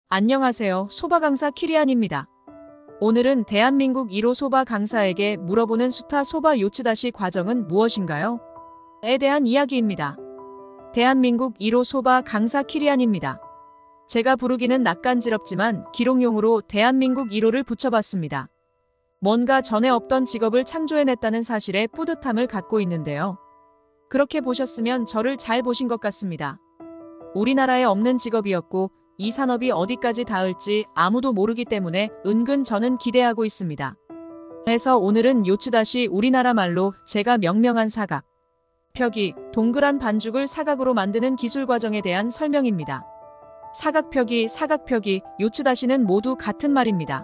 안녕하세요. 소바 강사 키리안입니다. 오늘은 대한민국 1호 소바 강사에게 물어보는 수타 소바 요츠다시 과정은 무엇인가요? 에 대한 이야기입니다. 대한민국 1호 소바 강사 키리안입니다. 제가 부르기는 낯간지럽지만 기록용으로 대한민국 1호를 붙여봤습니다. 뭔가 전에 없던 직업을 창조해냈다는 사실에 뿌듯함을 갖고 있는데요. 그렇게 보셨으면 저를 잘 보신 것 같습니다. 우리나라에 없는 직업이었고 이 산업이 어디까지 닿을지 아무도 모르기 때문에 은근 저는 기대하고 있습니다. 그래서 오늘은 요츠다시 우리나라 말로 제가 명명한 사각, 펴기, 동그란 반죽을 사각으로 만드는 기술 과정에 대한 설명입니다. 사각펴기, 사각펴기, 요츠다시는 모두 같은 말입니다.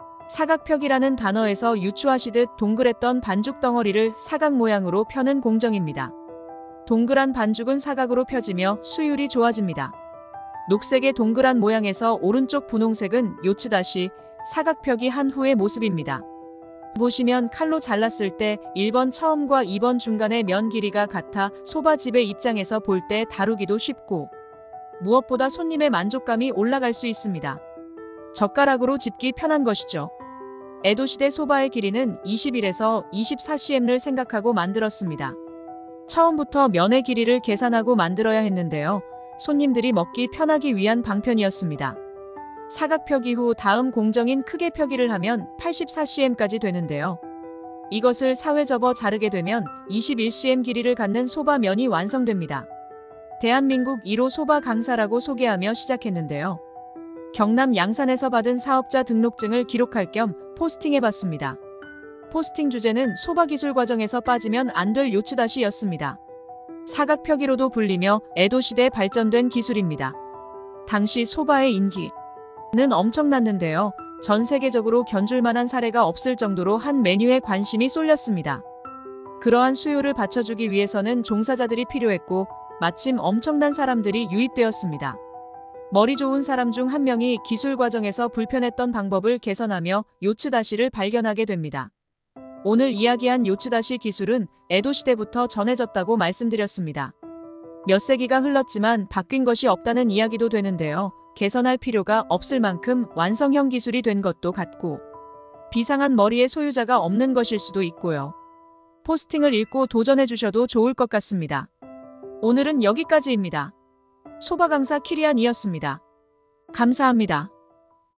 사각펴기라는 단어에서 유추하시듯 동그랬던 반죽 덩어리를 사각 모양으로 펴는 공정입니다. 동그란 반죽은 사각으로 펴지며 수율이 좋아집니다. 녹색의 동그란 모양에서 오른쪽 분홍색은 요츠다시, 사각펴기 한 후의 모습입니다. 보시면 칼로 잘랐을 때 1번 처음과 2번 중간의 면 길이가 같아 소바집의 입장에서 볼 때 다루기도 쉽고 무엇보다 손님의 만족감이 올라갈 수 있습니다. 젓가락으로 집기 편한 것이죠. 에도시대 소바의 길이는 21에서 24cm를 생각하고 만들었습니다. 처음부터 면의 길이를 계산하고 만들어야 했는데요. 손님들이 먹기 편하기 위한 방편이었습니다. 사각펴기 후 다음 공정인 크게 펴기를 하면 84cm까지 되는데요. 이것을 사회 접어 자르게 되면 21cm 길이를 갖는 소바 면이 완성됩니다. 대한민국 1호 소바 강사라고 소개하며 시작했는데요. 경남 양산에서 받은 사업자 등록증을 기록할 겸 포스팅해봤습니다. 포스팅 주제는 소바 기술 과정에서 빠지면 안 될 요츠다시였습니다. 사각펴기로도 불리며 에도시대에 발전된 기술입니다. 당시 소바의 인기는 엄청났는데요. 전 세계적으로 견줄만한 사례가 없을 정도로 한 메뉴에 관심이 쏠렸습니다. 그러한 수요를 받쳐주기 위해서는 종사자들이 필요했고 마침 엄청난 사람들이 유입되었습니다. 머리 좋은 사람 중 한 명이 기술 과정에서 불편했던 방법을 개선하며 요츠다시를 발견하게 됩니다. 오늘 이야기한 요츠다시 기술은 에도시대부터 전해졌다고 말씀드렸습니다. 몇 세기가 흘렀지만 바뀐 것이 없다는 이야기도 되는데요. 개선할 필요가 없을 만큼 완성형 기술이 된 것도 같고 비상한 머리의 소유자가 없는 것일 수도 있고요. 포스팅을 읽고 도전해 주셔도 좋을 것 같습니다. 오늘은 여기까지입니다. 소바 강사 키리안이었습니다. 감사합니다.